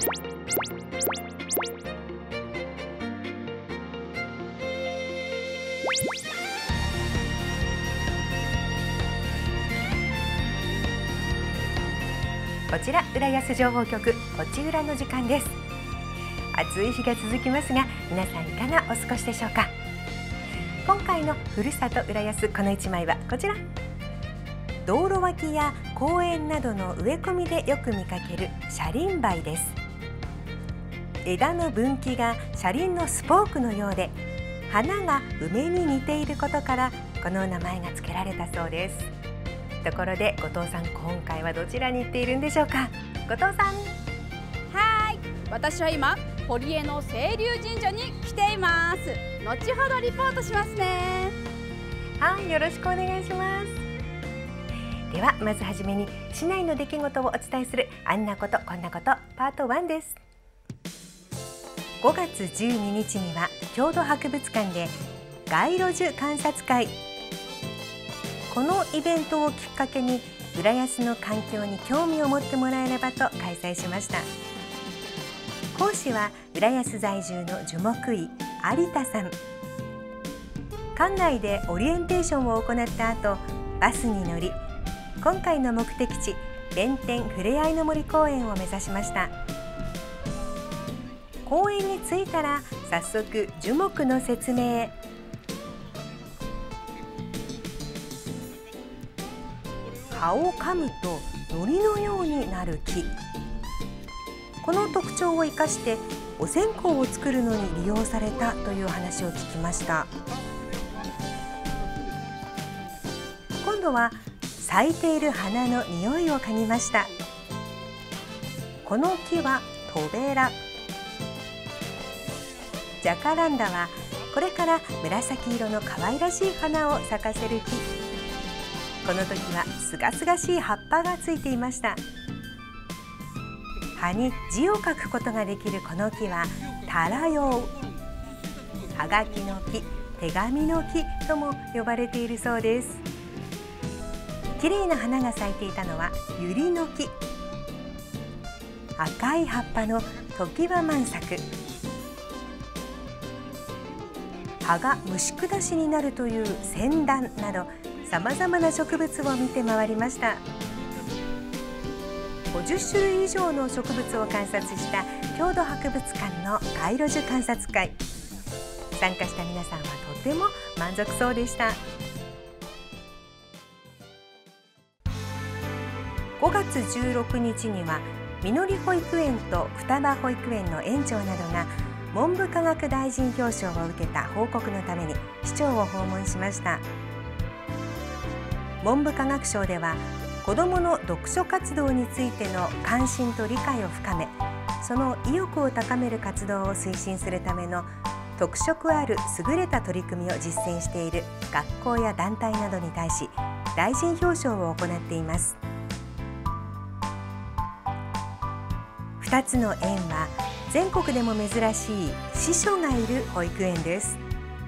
こちら浦安情報局こち浦の時間です。暑い日が続きますが、皆さんいかがお過ごしでしょうか。今回のふるさと浦安この一枚はこちら。道路脇や公園などの植え込みでよく見かける車輪梅です。枝の分岐が車輪のスポークのようで、花が梅に似ていることからこの名前が付けられたそうです。ところで後藤さん、今回はどちらに行っているんでしょうか。後藤さん。 はい、私は今堀江の清流神社に来ています。後ほどリポートしますね。 はい、よろしくお願いします。ではまずはじめに市内の出来事をお伝えするあんなことこんなことパート1です。5月12日には郷土博物館で街路樹観察会。このイベントをきっかけに浦安の環境に興味を持ってもらえればと開催しました。講師は浦安在住の樹木医有田さん。館内でオリエンテーションを行った後、バスに乗り今回の目的地弁天ふれあいの森公園を目指しました。公園に着いたら早速樹木の説明。葉を噛むと糊のようになる木。この特徴を生かしてお線香を作るのに利用されたという話を聞きました。今度は咲いている花の匂いを嗅ぎました。この木はトベラ。ジャカランダはこれから紫色の可愛らしい花を咲かせる木。この時はすがすがしい葉っぱがついていました。葉に字を書くことができるこの木はタラヨウ。はがきの木、手紙の木とも呼ばれているそうです。綺麗な花が咲いていたのはユリの木。赤い葉っぱのトキワマンサク。葉が虫下しになるというセンダンなどさまざまな植物を見て回りました。50種類以上の植物を観察した郷土博物館の街路樹観察会。参加した皆さんはとても満足そうでした。5月16日にはみのり保育園と双葉保育園の園長などが文部科学大臣表彰を受けた報告のために市長を訪問しました。文部科学省では子どもの読書活動についての関心と理解を深め、その意欲を高める活動を推進するための特色ある優れた取り組みを実践している学校や団体などに対し大臣表彰を行っています。2つの園は全国でも珍しい司書がいる保育園です。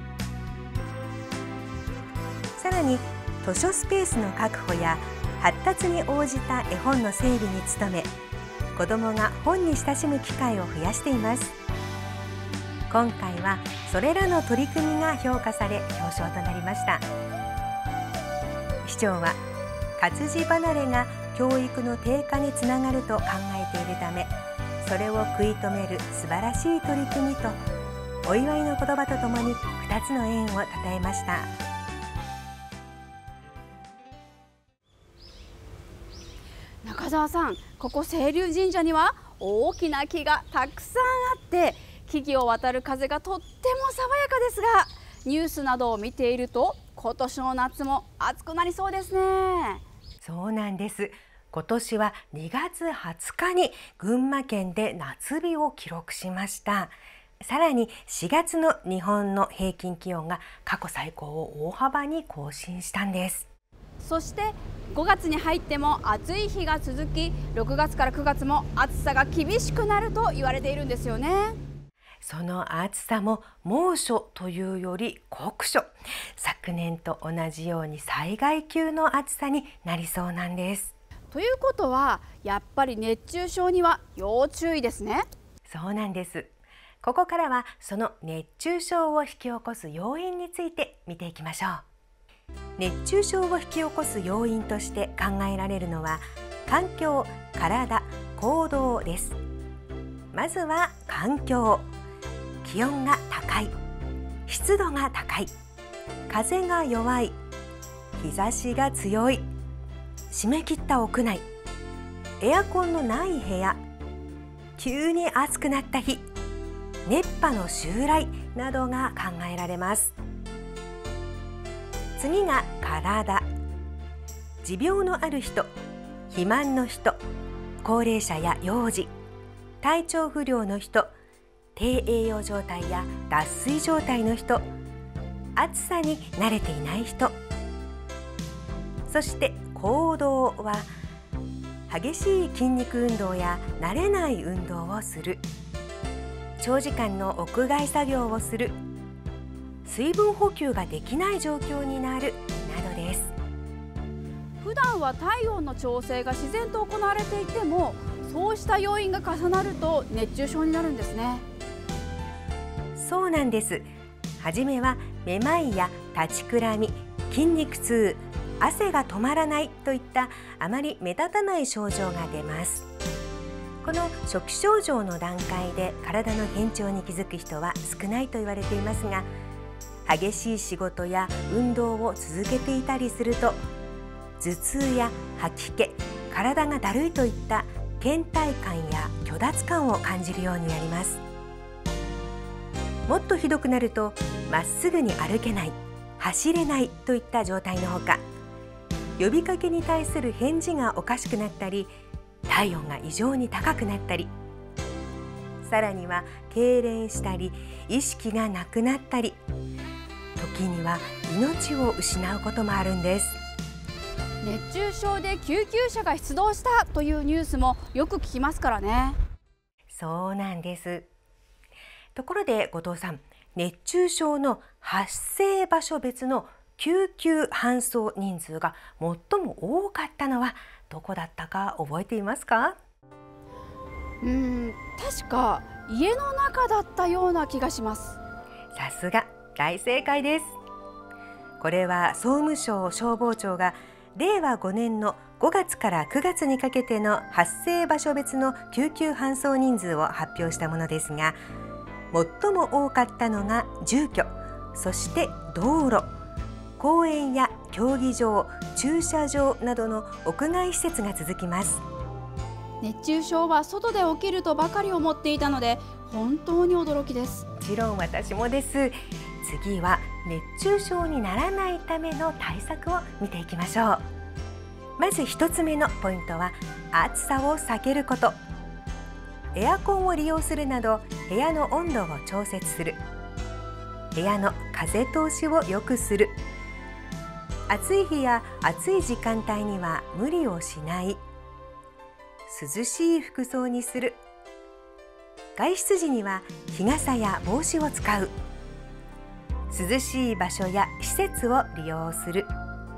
さらに図書スペースの確保や発達に応じた絵本の整備に努め、子どもが本に親しむ機会を増やしています。今回はそれらの取り組みが評価され表彰となりました。市長は活字離れが教育の低下につながると考えているため、それを食い止める素晴らしい取り組みとお祝いの言葉とともに2つの園をたたえました。 中澤さん、ここ清流神社には大きな木がたくさんあって、木々を渡る風がとっても爽やかですが、ニュースなどを見ていると今年の夏も暑くなりそうですね。 そうなんです。今年は2月20日に群馬県で夏日を記録しました。さらに4月の日本の平均気温が過去最高を大幅に更新したんです。 そして5月に入っても暑い日が続き、6月から9月も暑さが厳しくなると言われているんですよね。 その暑さも猛暑というより酷暑。昨年と同じように災害級の暑さになりそうなんです。 ということはやっぱり熱中症には要注意ですね。 そうなんです。ここからはその熱中症を引き起こす要因について見ていきましょう。熱中症を引き起こす要因として考えられるのは環境、体、行動です。まずは環境。気温が高い、湿度が高い、風が弱い、日差しが強い、締め切った屋内、エアコンのない部屋、急に暑くなった日、熱波の襲来などが考えられます。次が体。持病のある人、肥満の人、高齢者や幼児、体調不良の人、低栄養状態や脱水状態の人、暑さに慣れていない人、そして行動は激しい筋肉運動や慣れない運動をする、長時間の屋外作業をする、水分補給ができない状況になるなどです。 普段は体温の調整が自然と行われていても、そうした要因が重なると熱中症になるんですね。 そうなんです。はじめはめまいや立ちくらみ、筋肉痛、汗が止まらないといったあまり目立たない症状が出ます。この初期症状の段階で体の変調に気づく人は少ないと言われていますが、激しい仕事や運動を続けていたりすると頭痛や吐き気、体がだるいといった倦怠感や虚脱感を感じるようになります。もっとひどくなるとまっすぐに歩けない、走れないといった状態のほか、呼びかけに対する返事がおかしくなったり、体温が異常に高くなったり、さらには痙攣したり意識がなくなったり、時には命を失うこともあるんです。 熱中症で救急車が出動したというニュースもよく聞きますからね。 そうなんです。ところで後藤さん、熱中症の発生場所別の救急搬送人数が最も多かったのはどこだったか覚えていますか？ 確か家の中だったような気がします。 さすが、大正解です。これは総務省消防庁が令和5年の5月から9月にかけての発生場所別の救急搬送人数を発表したものですが、最も多かったのが住居、そして道路、公園や競技場、駐車場などの屋外施設が続きます。 熱中症は外で起きるとばかり思っていたので本当に驚きです。 もちろん私もです。次は熱中症にならないための対策を見ていきましょう。まず一つ目のポイントは暑さを避けること。エアコンを利用するなど部屋の温度を調節する。部屋の風通しを良くする。暑い日や暑い時間帯には無理をしない。涼しい服装にする。外出時には日傘や帽子を使う。涼しい場所や施設を利用する。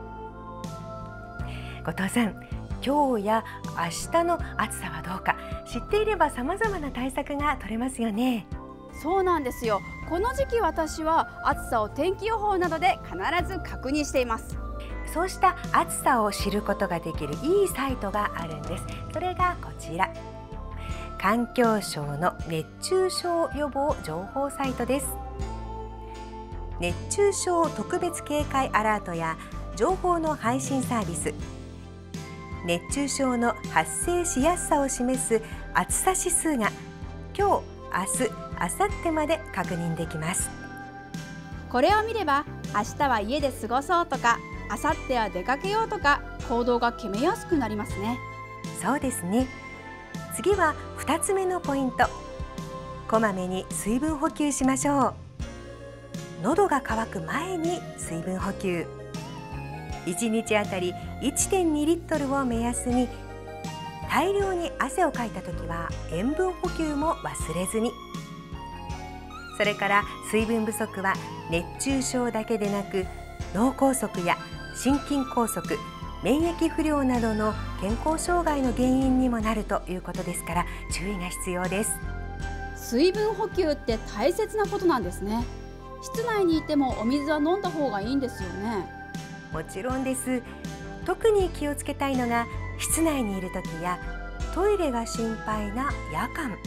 後藤さん、今日や明日の暑さはどうか知っていれば様々な対策が取れますよね。 そうなんですよ。この時期私は暑さを天気予報などで必ず確認しています。 そうした暑さを知ることができるいいサイトがあるんです。それがこちら、環境省の熱中症予防情報サイトです。熱中症特別警戒アラートや情報の配信サービス、熱中症の発生しやすさを示す暑さ指数が今日、明日、明後日まで確認できます。 これを見れば明日は家で過ごそうとか、明後日は出かけようとか行動が決めやすくなりますね。 そうですね。次は2つ目のポイント。こまめに水分補給しましょう。喉が渇く前に水分補給。1日あたり 1.2 リットルを目安に、大量に汗をかいたときは塩分補給も忘れずに。それから水分不足は熱中症だけでなく、脳梗塞や心筋梗塞、 免疫不良などの健康障害の原因にもなるということですから注意が必要です。 水分補給って大切なことなんですね。室内にいてもお水は飲んだ方がいいんですよね。 もちろんです。特に気をつけたいのが室内にいる時やトイレが心配な夜間、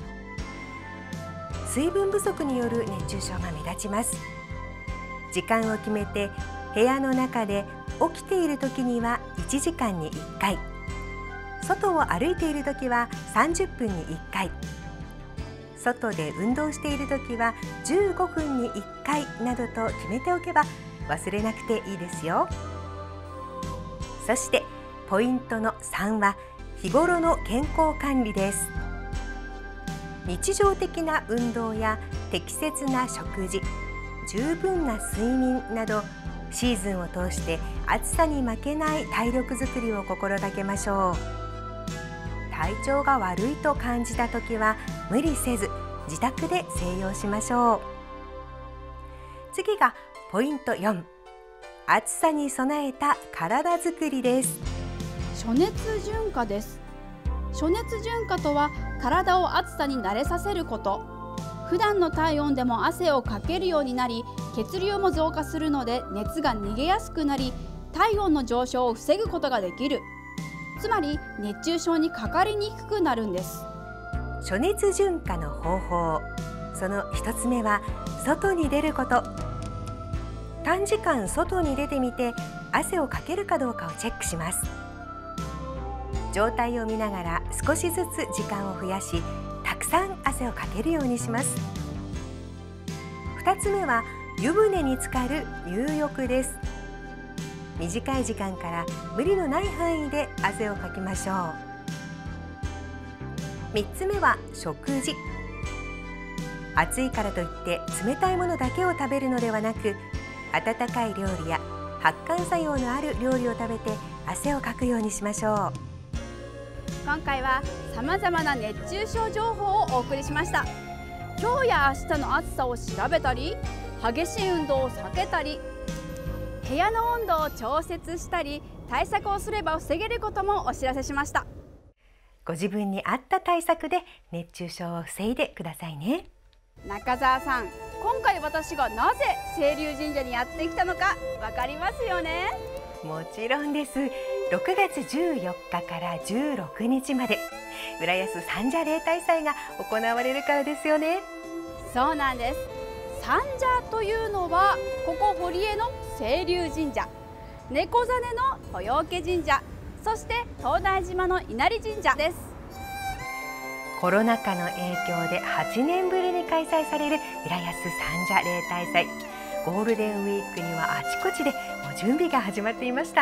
水分不足による熱中症が目立ちます。時間を決めて部屋の中で起きている時には1時間に1回、外を歩いている時は30分に1回、外で運動している時は15分に1回などと決めておけば忘れなくていいですよ。そしてポイントの3は日頃の健康管理です。日常的な運動や適切な食事、十分な睡眠などシーズンを通して暑さに負けない体力づくりを心がけましょう。体調が悪いと感じた時は無理せず自宅で静養しましょう。次がポイント4、暑さに備えた体づくりです。 暑熱順化です。暑熱順化とは体を暑さに慣れさせること。普段の体温でも汗をかけるようになり、血流も増加するので熱が逃げやすくなり、体温の上昇を防ぐことができる。つまり熱中症にかかりにくくなるんです。 暑熱順化の方法、その一つ目は外に出ること。短時間外に出てみて汗をかけるかどうかをチェックします。状態を見ながら少しずつ時間を増やし、たくさん汗をかけるようにします。2つ目は湯船に浸かる入浴です。短い時間から無理のない範囲で汗をかきましょう。3つ目は食事。暑いからといって冷たいものだけを食べるのではなく、温かい料理や発汗作用のある料理を食べて汗をかくようにしましょう。 今回はさまざまな熱中症情報をお送りしました。今日や明日の暑さを調べたり、激しい運動を避けたり、部屋の温度を調節したり、対策をすれば防げることもお知らせしました。 ご自分に合った対策で熱中症を防いでくださいね。 中澤さん、今回私がなぜ清流神社にやってきたのかわかりますよね。 もちろんです。6月14日から16日まで浦安三社例大祭が行われるからですよね。 そうなんです。三社というのはここ堀江の清流神社、猫実の豊受神社、そして東大島の稲荷神社です。 コロナ禍の影響で8年ぶりに開催される浦安三社例大祭。ゴールデンウィークにはあちこちでもう準備が始まっていました。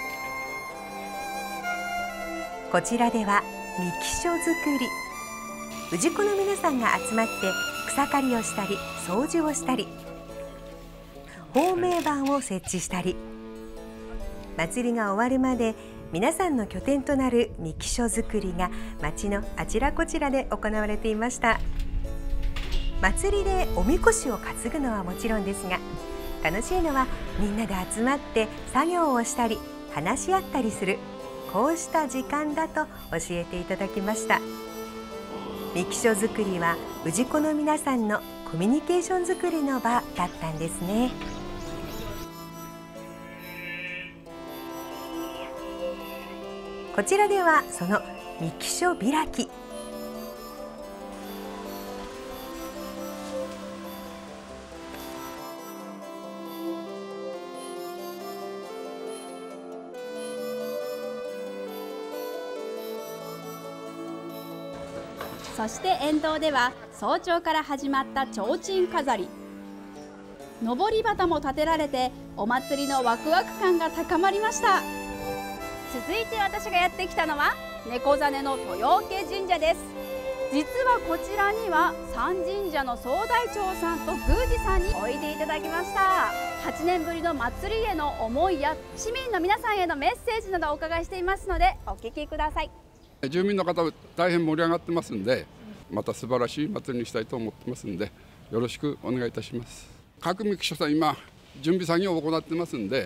こちらではみきしょ作り、氏子の皆さんが集まって草刈りをしたり掃除をしたり、芳名板を設置したり、祭りが終わるまで皆さんの拠点となるみきしょ作りが町のあちらこちらで行われていました。祭りでおみこしを担ぐのはもちろんですが、楽しいのはみんなで集まって作業をしたり話し合ったりする、こうした時間だと教えていただきました。みきしょ作りは氏子の皆さんのコミュニケーション作りの場だったんですね。こちらではそのみきしょ開き、 そして沿道では早朝から始まった提灯飾り、のぼり旗も立てられてお祭りのワクワク感が高まりました。続いて私がやってきたのは猫実の豊受神社です。実はこちらには三神社の総大長さんと宮司さんにおいでいただきました。8年ぶりの祭りへの思いや市民の皆さんへのメッセージなどをお伺いしていますのでお聞きください。 住民の方大変盛り上がってますんで、また素晴らしい祭りにしたいと思ってますんで、よろしくお願いいたします。各みきしょさん今準備作業を行ってますんで、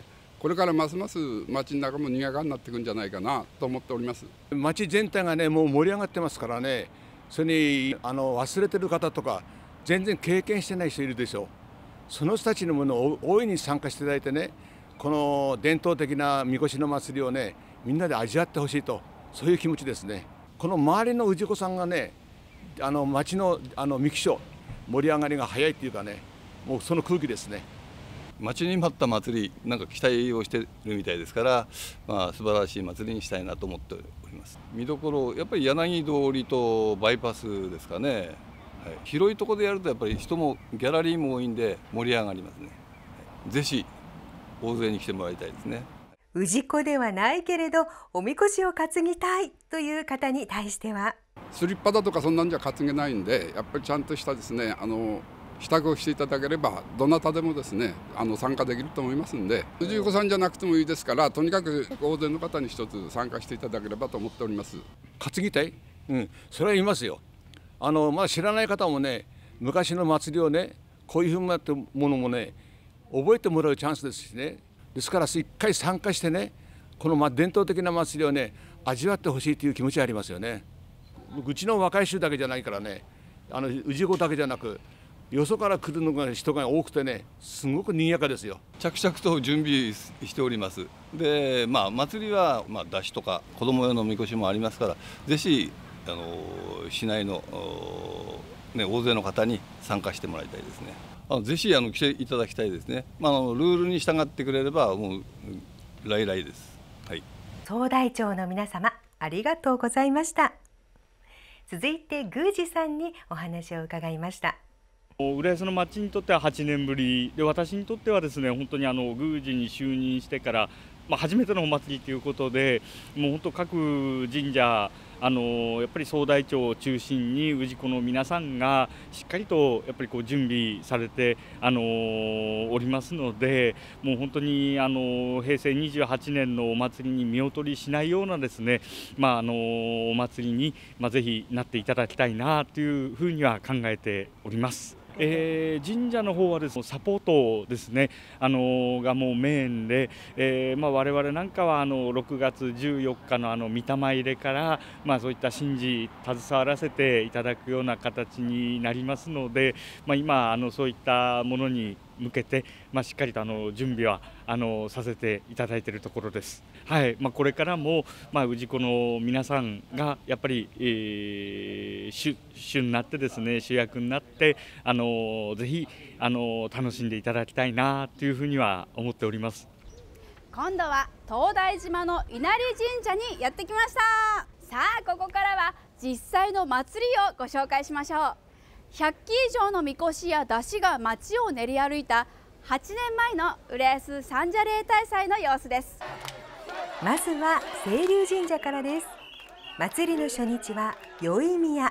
これからますます町の中も賑やかになっていくんじゃないかなと思っております。 町全体がねもう盛り上がってますからね、それに忘れてる方とか全然経験してない人いるでしょう。その人たちのものを大いに参加していただいてね、この伝統的なみこしの祭りをねみんなで味わってほしいと、そういう気持ちですね。この周りの氏子さんがね町のみきしょ盛り上がりが早いっていうかね、もうその空気ですね。 待ちに待った祭り、なんか期待をしてるみたいですから、素晴らしい祭りにしたいなと思っております。見どころやっぱり柳通りとバイパスですかね。はい、広いところでやるとやっぱり人もギャラリーも多いんで盛り上がりますね。ぜひ大勢に来てもらいたいですね。 氏子ではないけれどおみこしを担ぎたいという方に対しては、 スリッパだとかそんなんじゃ担げないんで、やっぱりちゃんとしたですね支度をしていただければどなたでもですね参加できると思いますんで、氏子さんじゃなくてもいいですから、とにかく大勢の方に一つ参加していただければと思っております。 担ぎたい、それは言いますよ。まだ知らない方もね、昔の祭りをねこういうふうになったものもね覚えてもらうチャンスですしね。ですから一回参加してね、この伝統的な祭りをね味わってほしいという気持ちがありますよね。うちの若い衆だけじゃないからね、氏子だけじゃなくよそから来るのが人が多くてね、すごく賑やかですよ。 着々と準備しております。で、祭りは山車とか子供用のみこしもありますから、ぜひ市内の、大勢の方に参加してもらいたいですね。ぜひ来ていただきたいですね。ルールに従ってくれればもう来々です。はい。 総代長の皆様ありがとうございました。続いて宮司さんにお話を伺いました。 浦安の町にとっては8年ぶりで、私にとってはですね本当に宮司に就任してから、初めてのお祭りということで、もう本当各神社やっぱり総代長を中心に氏子の皆さんがしっかりとやっぱり準備されておりますので、もう本当に平成28年のお祭りに見劣りしないようなですね、お祭りにぜひなっていただきたいなというふうには考えております。神社の方はですねサポートですねがもうメインで、我々なんかは6月14日の御霊入れから、そういった神事携わらせていただくような形になりますので、今そういったものに向けて、しっかりと準備はさせていただいているところです。はい、これからも氏子の皆さんがやっぱり、主になってですね、主役になってぜひ楽しんでいただきたいなというふうには思っております。 今度は東大島の稲荷神社にやってきました。さあここからは実際の祭りをご紹介しましょう。100基以上のみこしや山車が街を練り歩いた8年前の浦安三社例大祭の様子です。 まずは清流神社からです。祭りの初日は宵宮、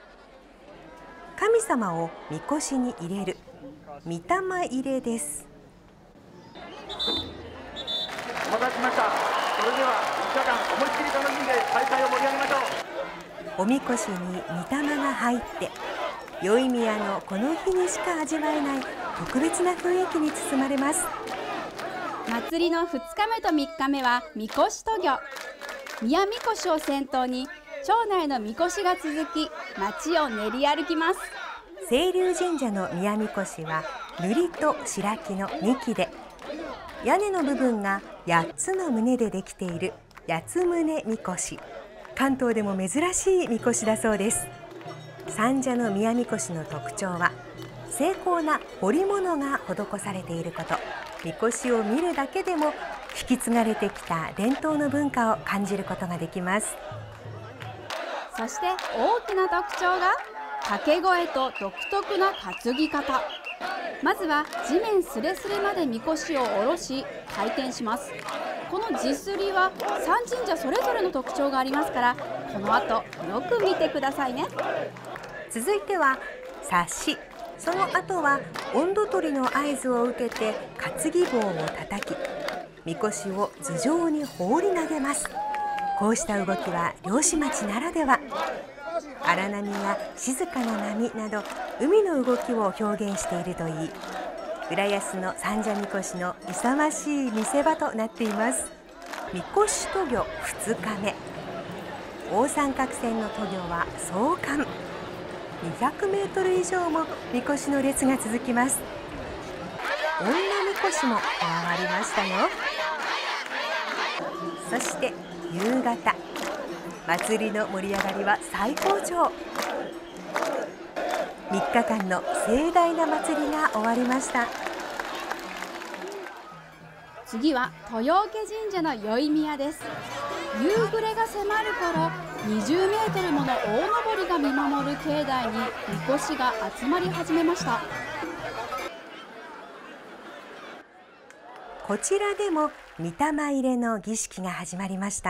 神様をみこしに入れる御霊入れです。 お待たせしました。それでは3日間思いっきり楽しんで大会を盛り上げましょう。 おみこしに御霊が入って宵宮のこの日にしか味わえない特別な雰囲気に包まれます。 祭りの2日目と3日目はみこし渡御、宮みこしを先頭に町内のみこしが続き町を練り歩きます。 清流神社の宮みこしは塗りと白木の2基で、屋根の部分が8つの棟でできている八つ棟みこし、関東でも珍しいみこしだそうです。三社の宮みこしの特徴は精巧な彫り物が施されていること。みこしを見るだけでも引き継がれてきた伝統の文化を感じることができます。 そして大きな特徴が掛け声と独特な担ぎ方。まずは地面すれすれまでみこしを下ろし回転します。この地すりは3神社それぞれの特徴がありますから、この後よく見てくださいね。 続いては差し、その後は音頭取りの合図を受けて担ぎ棒を叩き、みこしを頭上に放り投げます。こうした動きは漁師町ならでは。荒波や静かな波など海の動きを表現しているといい、 浦安の三社みこしの勇ましい見せ場となっています。みこし渡御2日目、大三角線の渡御は壮観。200メートル以上もみこしの列が続きます。女みこしも加わりましたよ。そして夕方、祭りの盛り上がりは最高潮。3日間の盛大な祭りが終わりました。 次は豊受神社の宵宮です。夕暮れが迫る頃、20メートルもの大登りが見守る境内にみこしが集まり始めました。 こちらでも御霊入れの儀式が始まりました。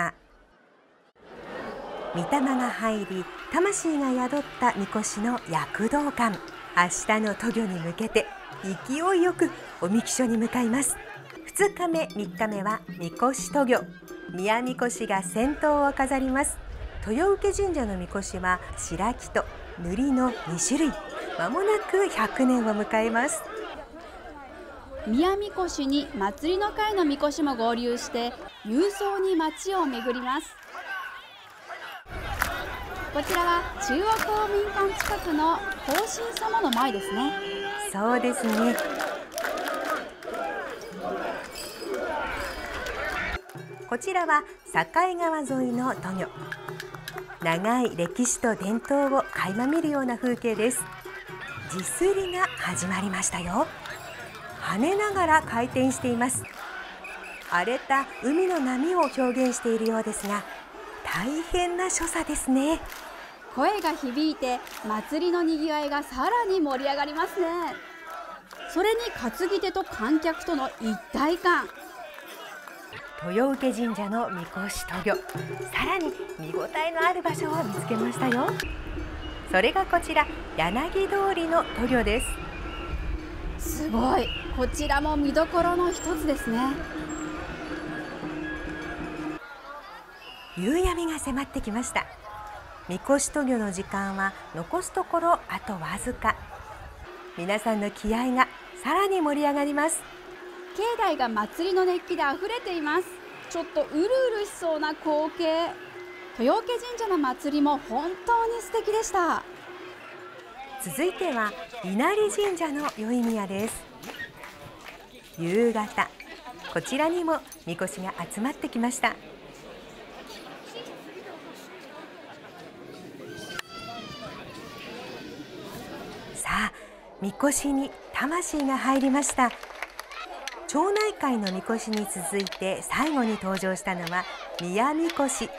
御霊が入り、魂が宿ったみこしの躍動感、明日の渡御に向けて勢いよくおみき所に向かいます。2日目、3日目はみこし渡御、宮みこしが先頭を飾ります。豊受神社のみこしは白木と塗りの2種類。まもなく100年を迎えます。 宮みこしに祭りの会のみこしも合流して勇壮に街を巡ります。こちらは中央公民館近くの皇神様の前ですね。 そうですね。こちらは境川沿いの渡御。長い歴史と伝統を垣間見るような風景です。地すりが始まりましたよ。跳ねながら回転しています。荒れた海の波を表現しているようですが、大変な所作ですね。 声が響いて祭りのにぎわいがさらに盛り上がりますね。それに担ぎ手と観客との一体感。 豊受神社のみこし渡御、さらに見応えのある場所を見つけましたよ。それがこちら、柳通りの渡御です。 すごい、こちらも見どころの一つですね。 夕闇が迫ってきました。みこし渡御の時間は残すところあとわずか。皆さんの気合がさらに盛り上がります。 境内が祭りの熱気であふれています。ちょっとうるうるしそうな光景。豊受神社の祭りも本当に素敵でした。 続いては稲荷神社の宵宮です。夕方、こちらにもみこしが集まってきました。さあ、みこしに魂が入りました。町内会のみこしに続いて最後に登場したのは宮みこし。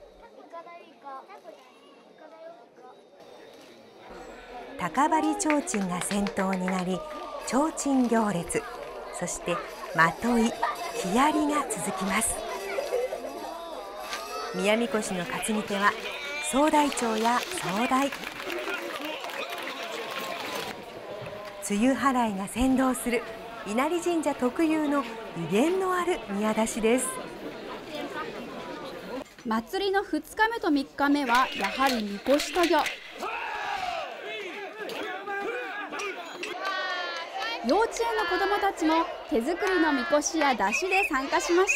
高張提灯が先頭になり、提灯行列、そしてまとい、木遣りが続きます。宮みこしの担ぎ手は総代長や総代。梅雨払いが先導する稲荷神社特有の威厳のある宮出しです。 祭りの2日目と3日目はやはりみこし渡御。幼稚園の子どもたちも手作りのみこしや出しで参加しました。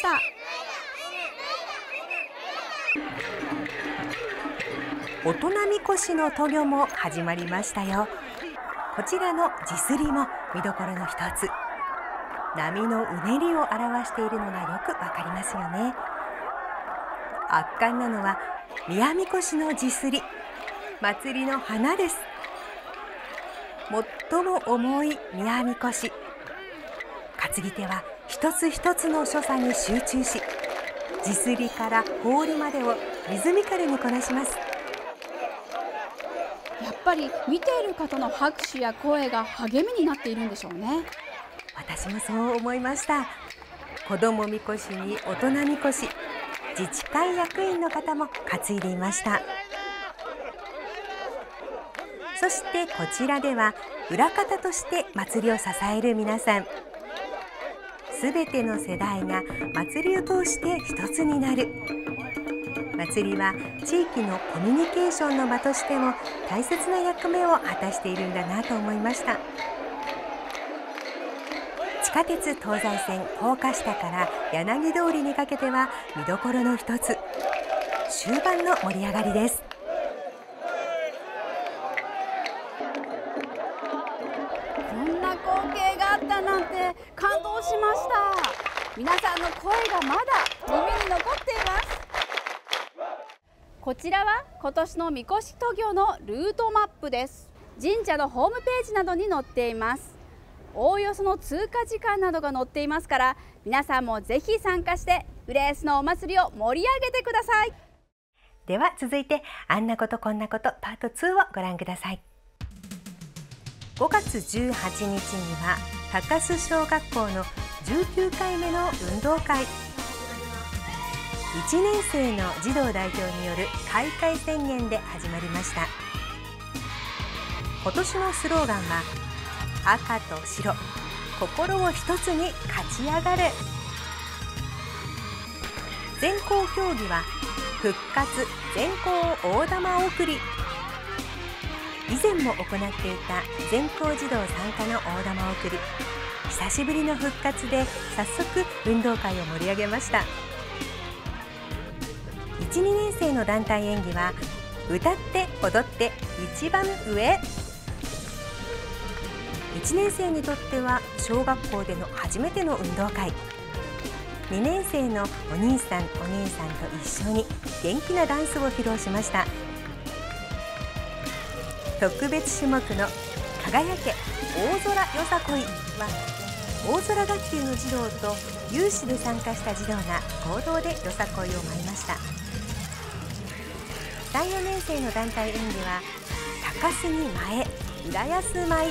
大人みこしの渡御も始まりましたよ。こちらの地すりも見どころの一つ。波のうねりを表しているのがよくわかりますよね。圧巻なのは宮みこしの地すり、祭りの花です。最も重い宮みこし、担ぎ手は一つ一つの所作に集中し、地すりから放りまでをリズミカルにこなします。 やっぱり見ている方の拍手や声が励みになっているんでしょうね。 私もそう思いました。子どもみこしに大人みこし、自治会役員の方も担いでいました。そしてこちらでは裏方として祭りを支える皆さん、すべての世代が祭りを通して一つになる。祭りは地域のコミュニケーションの場としても大切な役目を果たしているんだなと思いました。 下鉄東西線高架下から柳通りにかけては見どころの一つ。終盤の盛り上がりです。 こんな光景があったなんて感動しました。皆さんの声がまだ耳に残っています。こちらは今年の神輿渡御のルートマップです。神社のホームページなどに載っています。おおよその通過時間などが載っていますから、皆さんもぜひ参加して浦安のお祭りを盛り上げてください。 では続いて、あんなことこんなことパート2をご覧ください。5月18日には高須小学校の19回目の運動会。1年生の児童代表による開会宣言で始まりました。今年のスローガンは赤と白、心を一つに勝ち上がる。全校競技は復活全校大玉送り。以前も行っていた全校児童参加の大玉送り、久しぶりの復活で早速運動会を盛り上げました。1、2年生の団体演技は歌って踊って一番上。1年生にとっては小学校での初めての運動会。2年生のお兄さんお姉さんと一緒に元気なダンスを披露しました。特別種目の輝け大空よさこいは、大空学級の児童と有志で参加した児童が合同でよさこいを舞いました。3、4年生の団体演技は高須に前浦安舞。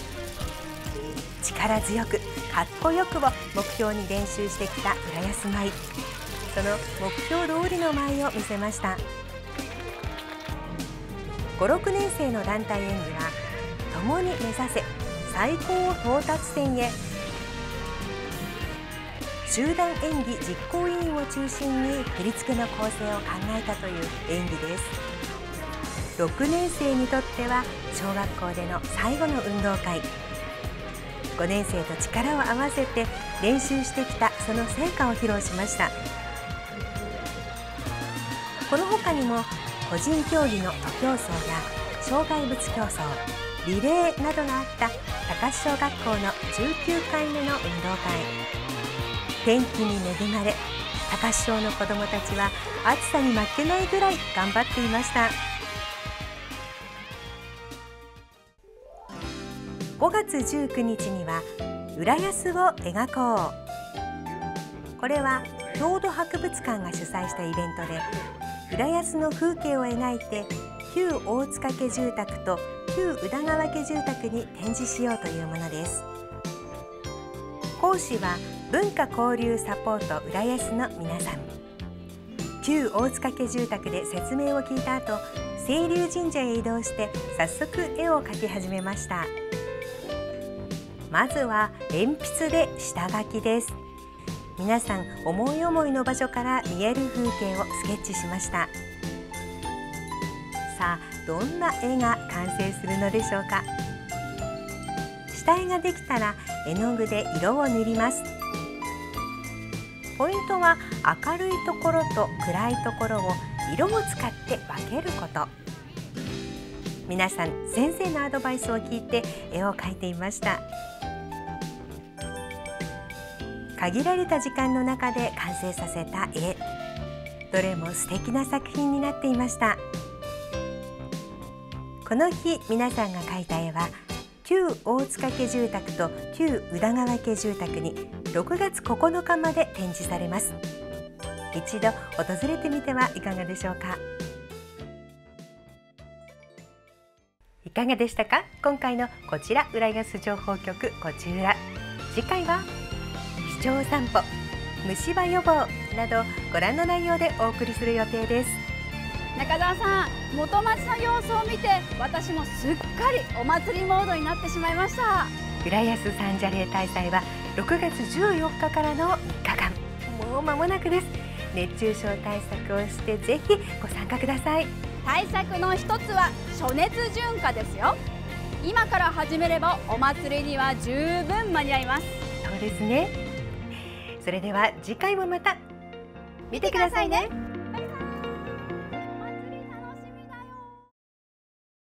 力強くかっこよくを目標に練習してきた浦安舞。その目標通りの舞を見せました。5、6年生の団体演技は共に目指せ最高到達点へ。集団演技実行委員を中心に振り付けの構成を考えたという演技です。6年生にとっては小学校での最後の運動会。5年生と力を合わせて練習してきたその成果を披露しました。この他にも個人競技の徒競走や障害物競争、リレーなどがあった高須小学校の19回目の運動会。天気に恵まれ、高須小の子どもたちは暑さに負けないぐらい頑張っていました。5月19日には浦安を描こう。これは郷土博物館が主催したイベントで、浦安の風景を描いて旧大塚家住宅と旧宇田川家住宅に展示しようというものです。講師は文化交流サポート浦安の皆さん。旧大塚家住宅で説明を聞いた後、清流神社へ移動して早速絵を描き始めました。まずは鉛筆で下書きです。皆さん思い思いの場所から見える風景をスケッチしました。さあ、どんな絵が完成するのでしょうか。下絵ができたら絵の具で色を塗ります。ポイントは明るいところと暗いところを色を使って分けること。皆さん先生のアドバイスを聞いて絵を描いていました。限られた時間の中で完成させた絵、どれも素敵な作品になっていました。この日皆さんが描いた絵は旧大塚家住宅と旧宇田川家住宅に6月9日まで展示されます。一度訪れてみてはいかがでしょうか。いかがでしたか。今回のこちら浦安情報局こちら。次回は市長散歩、虫歯予防などご覧の内容でお送りする予定です。 中澤さん、元町の様子を見て私もすっかりお祭りモードになってしまいました。 浦安三社霊大祭は6月14日からの3日間、もう間もなくです。熱中症対策をしてぜひご参加ください。 対策の一つは暑熱順化ですよ。今から始めればお祭りには十分間に合います。 とそうですね。それでは次回もまた見てくださいね。